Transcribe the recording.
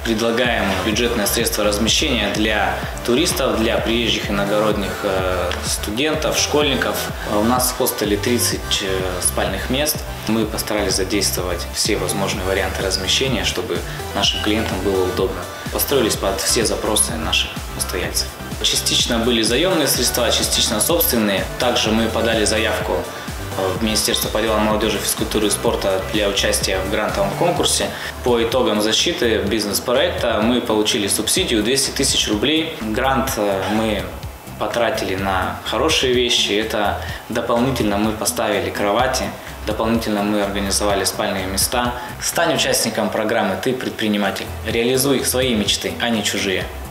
предлагаем бюджетные средства размещения для туристов, для приезжих иногородних студентов, школьников. У нас в хостеле 30 спальных мест. Мы постарались задействовать все возможные варианты размещения, чтобы нашим клиентам было удобно. Построились под все запросы наших постояльцев. Частично были заемные средства, частично собственные. Также мы подали заявку в Министерство по делам молодежи, физкультуры и спорта для участия в грантовом конкурсе. По итогам защиты бизнес-проекта мы получили субсидию 200 тысяч рублей. Грант мы потратили на хорошие вещи. Это дополнительно мы поставили кровати, дополнительно мы организовали спальные места. Стань участником программы «Ты предприниматель». Реализуй свои мечты, а не чужие.